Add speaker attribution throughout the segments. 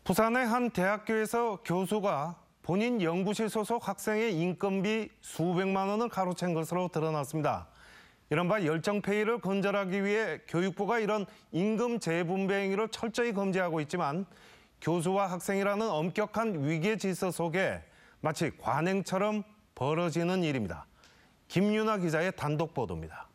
Speaker 1: 부산의 한 대학교에서 교수가 본인 연구실 소속 학생의 인건비 수백만 원을 가로챈 것으로 드러났습니다. 이른바 열정페이를 근절하기 위해 교육부가 이런 임금 재분배 행위를 철저히 금지하고 있지만 교수와 학생이라는 엄격한 위계 질서 속에 마치 관행처럼 벌어지는 일입니다. 김윤아 기자의 단독 보도입니다.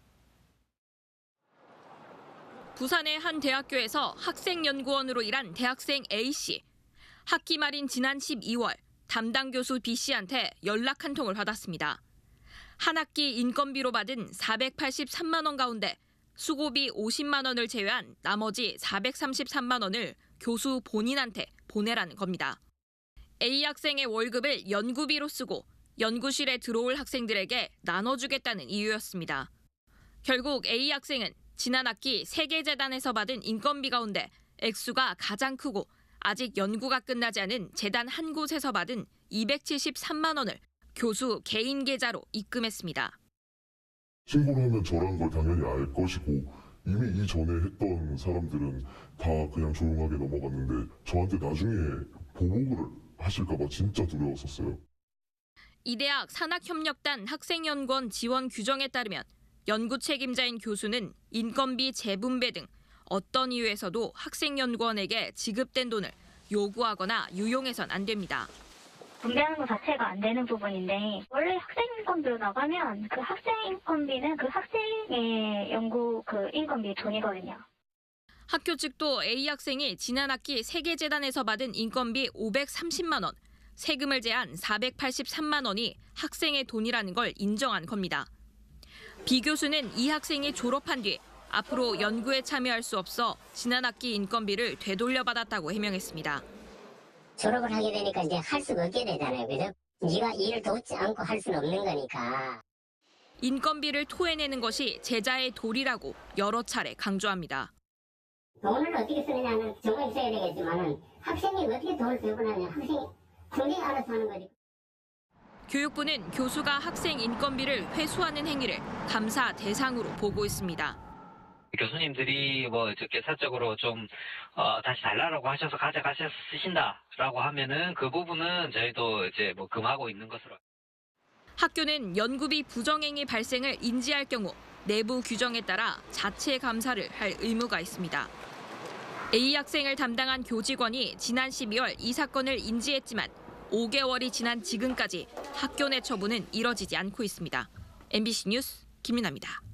Speaker 2: 부산의 한 대학교에서 학생연구원으로 일한 대학생 A씨. 학기 말인 지난 12월 담당 교수 B씨한테 연락 한 통을 받았습니다. 한 학기 인건비로 받은 483만 원 가운데 수고비 50만 원을 제외한 나머지 433만 원을 교수 본인한테 보내라는 겁니다. A 학생의 월급을 연구비로 쓰고 연구실에 들어올 학생들에게 나눠주겠다는 이유였습니다. 결국 A 학생은 지난 학기 세계재단에서 받은 인건비 가운데 액수가 가장 크고 아직 연구가 끝나지 않은 재단 한 곳에서 받은 273만 원을 교수 개인 계좌로 입금했습니다.
Speaker 3: 신고를 하면 저라는 걸 당연히 알 것이고 이미 이전에 했던 사람들은 다 그냥 조용하게 넘어갔는데 저한테 나중에 보복을 하실까 봐 진짜 두려웠었어요.
Speaker 2: 이 대학 산학협력단 학생연구원 지원 규정에 따르면 연구 책임자인 교수는 인건비 재분배 등 어떤 이유에서도 학생연구원에게 지급된 돈을 요구하거나 유용해선 안 됩니다.
Speaker 4: 분배하는 것 자체가 안 되는 부분인데 원래 학생 인건비로 나가면 그 학생 인건비는 그 학생의 연구 그 인건비 돈이거든요.
Speaker 2: 학교 측도 A 학생이 지난 학기 세계재단에서 받은 인건비 530만 원, 세금을 제한 483만 원이 학생의 돈이라는 걸 인정한 겁니다. B 교수는 이 학생이 졸업한 뒤 앞으로 연구에 참여할 수 없어 지난 학기 인건비를 되돌려받았다고 해명했습니다.
Speaker 5: 졸업을 하게 되니까 이제 할 수가 없게 되잖아요. 그죠? 네가 일을 돕지 않고 할 수는 없는 거니까.
Speaker 2: 인건비를 토해내는 것이 제자의 도리라고 여러 차례 강조합니다.
Speaker 5: 돈을 어떻게 쓰느냐는 정말 있어야 되겠지만 학생이 어떻게 돈을 쓰고 나면 학생이 본인이 알아서 하는 거지.
Speaker 2: 교육부는 교수가 학생 인건비를 회수하는 행위를 감사 대상으로 보고 있습니다.
Speaker 6: 교수님들이 이렇게 사적으로 좀 다시 달라고 하셔서 가져가셔서 쓰신다라고 하면은 그 부분은 저희도 이제 금하고 있는 것으로.
Speaker 2: 학교는 연구비 부정행위 발생을 인지할 경우 내부 규정에 따라 자체 감사를 할 의무가 있습니다. A 학생을 담당한 교직원이 지난 12월 이 사건을 인지했지만 5개월이 지난 지금까지 학교 내 처분은 이뤄지지 않고 있습니다. MBC 뉴스 김윤아입니다.